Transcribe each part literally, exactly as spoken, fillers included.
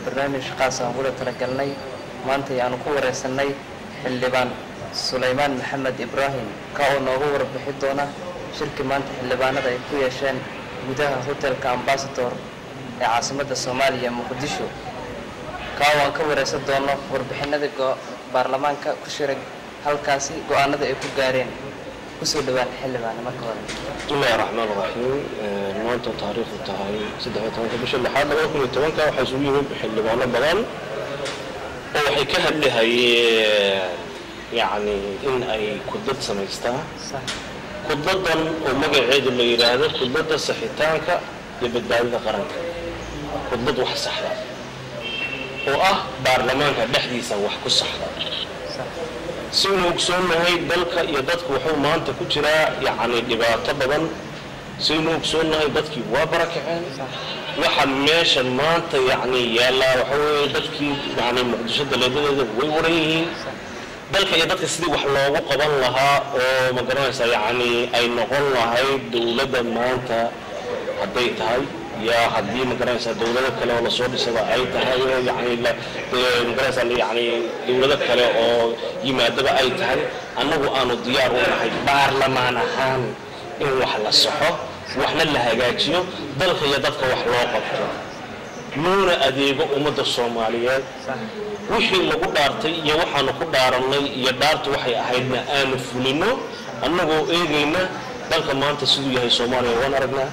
barnaamij khaas ah oo talagalnay maanta ayaan ku wareysanay xildhibaan Suleymaan Maxamed Ibrahim ka oo noogu warbixin doona shirki maanta xildhibaanada ay ku yeesheen gudaha hotelka Ambassador ee caasimadda Soomaaliya Muqdisho ka oo ka wareysan doona warbixinada baarlamaanka ku shiray halkaasi go'aanada ay ku gaareen kusoo dhawaan xildhibaan marka hore bismillaahir rahmaanir rahiim maanta taariikhdu tahay saddex iyo tobanka bisha lixaad laba kun iyo tobanka waxay isugu yimid xildhibaano badan oo waxay ka hadlayeen يعني إن أي كدد سميستا كدداً ومجعد اللي يراده كدد الصحيتانك يبدأ إذا قرنك كدد واحد صحراء وأه برلمانك بحديثا وحكو الصحراء سينو كسون هاي دلك يدك وحو ما أنت كتيرا يعني اللي طبعاً سينو كسون هاي دتك وبركة عين وحماش ما أنت يعني يلا وحو دتك يعني مقدسة دلدل ويوريه dalka iyo dadka sidii wax loogu qaban lahaa oo ma garanaysa yaani ay noqon lahayd dawladda maanta haday tahay ya hadii ma garanaysa dawladda kale oo la soo dhisay ay tahay yaani la ma garanaysa yaani dawladda kale oo yimaadaba ay tahay annagu aanu diyaar u nahay baarlamaan ahaan in wax la saxo waxna la hagaajiyo dalka iyo dadka wax loo qabto nuuna adeego ummadda Soomaaliyeed wixii lagu dhaartay iyo waxaanu ku dhaaranay iyo dhaartu waxay ahaydna aanu fulino annagoo eegayna dalka maanta siduu yahay Soomaaliya waan aragnaa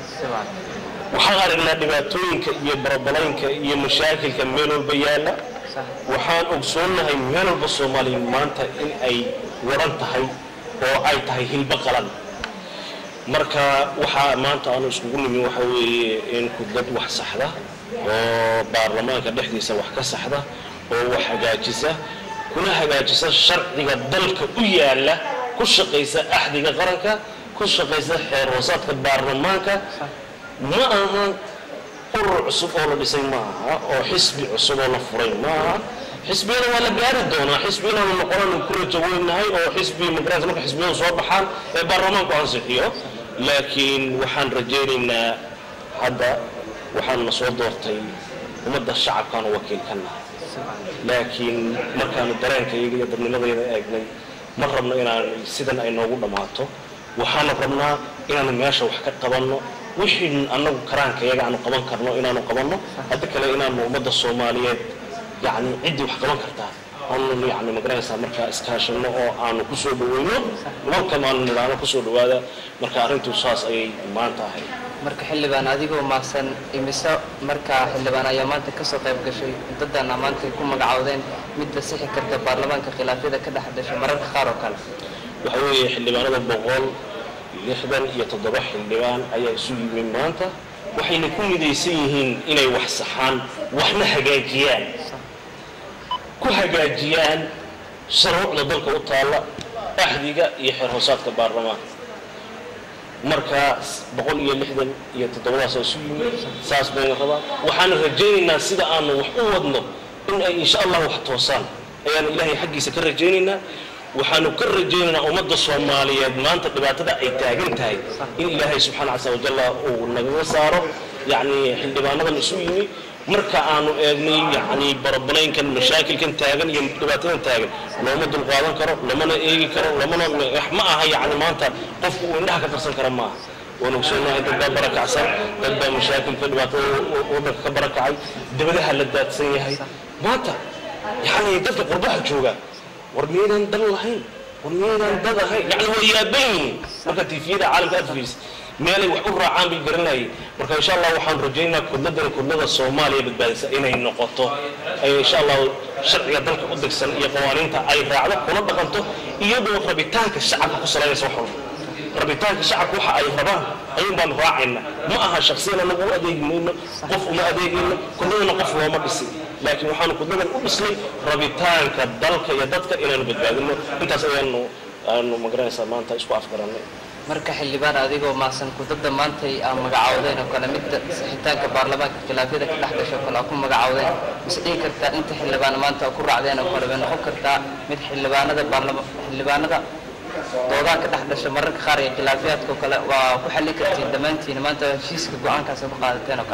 waxaan aragnaa dhibaatooyinka iyo barbalaynka iyo mashaakilka meel walba yaala waxaan ogsoonahay meel walba Soomaaliya maanta in ay waran tahay oo ay tahay hilba qalan marka waxa maanta aanu iskugu nimi waxa weeye in ku dad wax saxda oo baarlamaanka dhexdiisa wax ka saxda oo wax hagaajisa kuna hagaajisa sharciga dalka u yaala ku shaqeysa ahdiga qaranka ku shaqeysa xeer hoosaadka baarlamaanka ma aha urur cusub oo la dhisay ma aha oo xisbi cusub oo la furay ma aha xisbiyada waa la gaari doonaa xisbiyada la noqon ku rajaweynahay oo xisbi madrasa marka xisbiyada soo baxaan ee baarlamaanku ansixiyo laakiin waxaan rajaynaynaa hadda waxaan la soo doortay ummadda shacabkan wakiil ka nahay laakiin markaan dareenkayga iyo dadnimadayda eegnay ma rabno inaan sidan ay noogu dhamaato waxaan rabnaa inaan meesha wax ka qabanno wixii annagu karaankayaga aanu qaban karno inaanu qabanno hadda kale inaan ummadda Soomaaliyeed yani cidi wax qaban kartaa aanu yani magaraysa marka iskaashano oo aanu ku soo dhaweyno marka maan nidaam ku soo dhawaada marka arintu saas ay maanta ahay marka xildhibaan adigoo maaqsan imisa marka xildhibaan ayaa maanta ka soo qayb gashay dadana maanta ku magacaawdeen mid la sixi karta baarlamaanka khilaafyada ka dhaxdashay mararka qaar oo kale waxa weeye xildhibaanada boqol lixdan iyo toddoba xildhibaan ayaa isu yimid maanta waxayna ku midaysan yihiin inay wax saxaan waxna hagaajiyaan ku hagaajiyaan sharciga dalka u taala ahdiga iyo xeer hoosaadka baarlamaanka markaas boqol iyo lixdan iyo toddoba soo yimid saas baan rabaa waxaan rajaynaynaa sida aanu wax u wadno in ay insha Allah wax toosaan ayaan ilaahay xaqiisa ka rajaynaynaa waxaanu ka rajaynaynaa ummadda Soomaaliyeed maanta dhibaatada ay taagan tahay in ilaahay subxaanahu wa ta'ala uu naga saaro yani xildhibaanadan isu yimi marka aanu eegnay yani barbalaynkan mashaakilkan taagan iyo dhibaatadan taagan looma dul qaadan karo lamana eegi karo lamana ma aha yani maanta qofku uu indhaha ka farsan kara ma aha ونوصلنا إنت بركة عسل تبى مشاكل في الوقت وبركة بركة عي دبلها للدات سيء هاي ماتا يعني تبى قربها تشوجا ورمينا ندل هاي ورمينا ندل هاي يعني هو يبين مركز تفيد عالم أدفيس مالي وحور عام بالجرناي مركز إن شاء الله وحن رجينا كلنا كلنا الصومالي بتبالس إنه النقطة أي إن شاء الله شرع يدلك قدك سن يقوانين تا أي راعي كنا بقنته يدور ربيتانك الشعب خسر عليه صحور ربيتانك الشعب وح أي ربان أي من راعينا ما أها شخصيا نقول أديك منه قف وما أديك منه كلنا نقف وما بس لكن وحنا كلنا نقول بس لي ربيتانك دلك يدك إلى نبتبادل أنت سوي إنه إنه مقرن سلمان تيسكو أفكارنا marka xildhibaan adigoo maasan ku dad maantay aan magacaawdeen oo kala mid saxitaanka baarlamaanka khilaafyada ka dhaxdasho kala ku magacaawdeen isdii karta inta xildhibaan maanta ku raacdeen oo kala weyn noqon karta mid xildhibaanada baarlamaanka xildhibaanada doodaha ka dhaxdasho mararka qaar ee khilaafyadka kala waa ku xalli kartiin dhamaantiin maanta heshiiska go'aankaas ku qaadateen oo kale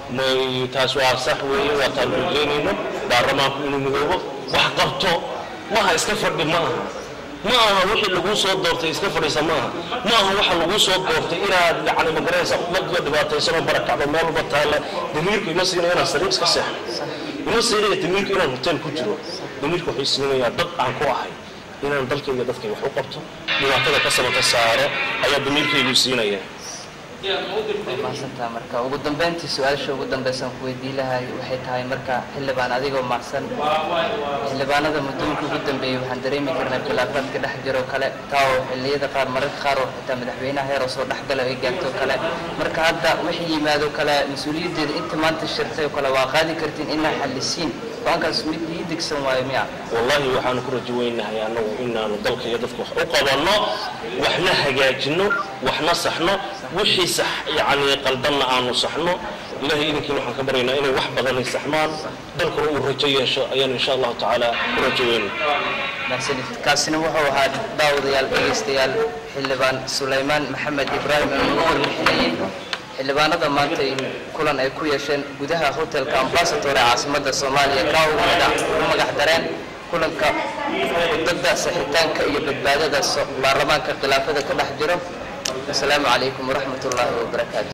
ما تاسوا صح ويا وتنجينينه بارما إنه مذوبه وحقبته ما هيستفر بماء ما هو وحي اللي جوه صوت دورته يستفر يسمعها ما هو وحي اللي جوه صوت دورته إلى يعني مدرسة مقدر دبعته يسمى بركة على مال وبطالة دميرك يمسي هنا سريس كسح يمسي هنا دميرك هنا هتين كتير دميرك وحيسنا يا ضد عن كواحد هنا ندلك يا ضدك وحقبته لما تلا كسبة السعارة هي دميرك يمسينا يا mahadsantahay marka ugu dambeyntii su'aasha ugu dambaysan ku weydiin lahay waxay tahay marka xildhibaan adigoo macsan xildhibaanada muddoonka ugu dambeeyay waxaan dareemi karnaa khilaafaadka dhex jiro kale taa oo xilliyada qaar mararka qaar oo xitaa madaxweynaha heer soo dhexgala ay gaarto kale marka hadda wixii yimaado kale mas'uuliyadeeda inta maanta shirtay kale waa qaadi kartiin inaa xallisiin waankaas mid yidigsan waayo miya wallahi waxaan ku rajaynahay anagu inaanu dalka iyo dadka wax u qabanno waxna hagaajino waxna saxno wixii sax yani qaldanna aanu saxno ilaahay idinkiina waxaan ka baryaynaa inay wax badan ay saxmaan dalkuna uu rajo yeesho ayaan insha allahu tacaala ku rajaynaynaa kaasina wuxuu ahaa daawadayaal dhegeystayaal xildhibaan Suleymaan Maxamed Ibraahim oo ugu warbixinayay xildhibaanada maanta kulan ay ku yeesheen gudaha hotelka Ambassador ee caasimadda Soomaaliya ka ugu magac dareen kulanka dadda saxitaanka iyo badbaadada baarlamaanka khilaafada ka dhex jiro. Assalaamu calaykum waraxmatullaahi wabarakaatuh.